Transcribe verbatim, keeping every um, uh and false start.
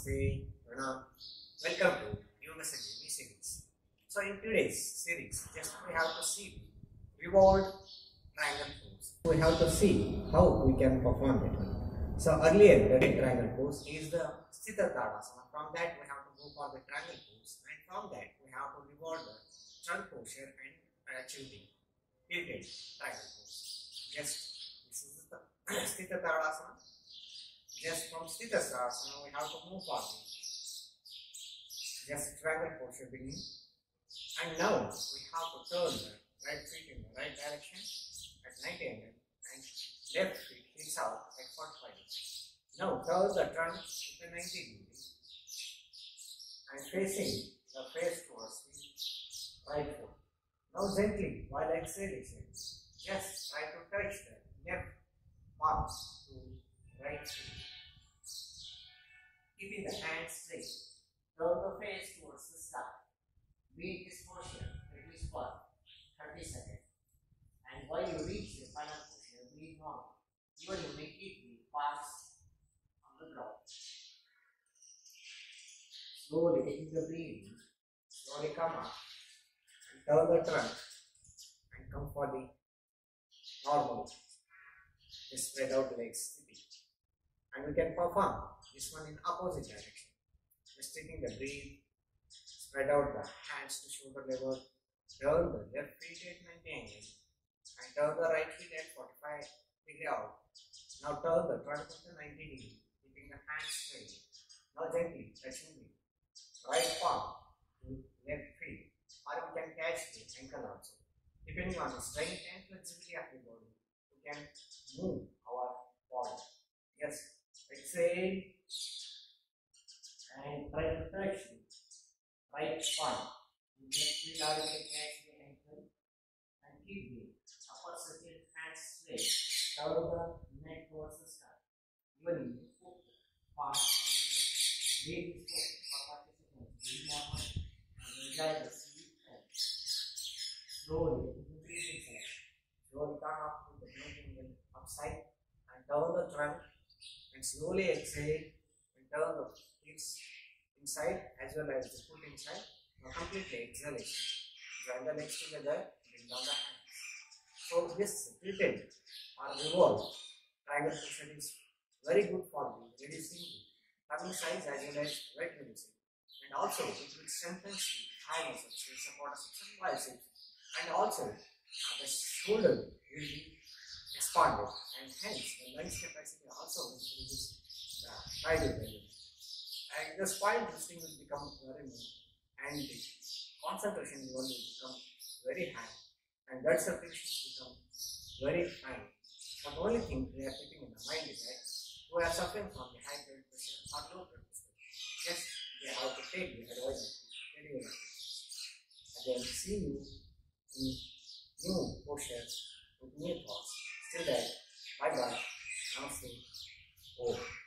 Namaste, Pranam. Welcome to New Message series. So in today's series, just we have to see revolved triangle pose. We have to see how we can perform it. So earlier the triangle pose is the Sthita Tadasana. From that we have to go for the triangle pose, and from that we have to revolve the trunk posture and achieve the tilted triangle pose. Just this is the Sthita Tadasana. Just from Sthita Tadasana we have to move forward. Just triangle posture beginning. And now we have to turn the right feet in the right direction at ninety angle and left feet hits out at forty-five degrees. Now turn the trunk to ninety degrees and facing the face towards the right foot. Now gently while exhaling, just try to touch the left palm to right foot. Keeping the hands straight. Turn the face towards the sky. Beat this posture at least for thirty seconds. And while you reach the final posture, breathe normal. Even you may keep the palms on the ground. Slowly taking the breathing, slowly come up and turn the trunk and come for the normal, the spread out legs. And we can perform this one in opposite direction. Just taking the breath, spread out the hands to shoulder level, turn the left feet at ninety angle and turn the right feet at forty-five degree out. Now turn the trunk to ninety degree, keeping the hands straight. Now gently touching the right palm to left feet, or we can catch the ankle also. Depending on the strength and flexibility of the body, we can move our body. Yes. Exhale and try to touch the right palm. Just feel how you can catch the ankle and keep the upper circle hands straight. Turn the neck towards the sky. Even you put the palm on the ground. Leave this focus for thirty seconds. Breathe normal and enjoy the sleep and slowly breathe inside. Slowly come up to the breathing upside and turn the trunk. And slowly exhale and turn the hips inside as well as the foot inside. Now completely exhalation. Join the legs together, bring down the hands. So this tilted or revolved triangle position is very good for the reducing the tummy size as well as weight reducing. And also it will strengthen the thigh muscles, will support us and biceps. And also uh, the shoulder will be expanded, and hence the lungs capacity also increases the tidal value. And the spine twisting will become very more, and the concentration level will become very high, and blood circulation become very fine. But the only thing we are keeping in the mind is that we are suffering from the high blood pressure or low blood pressure. Yes, we have to take the advice of the radiologist. And then see you in new postures with new thoughts. Till then, bye bye. Namaste. Oh.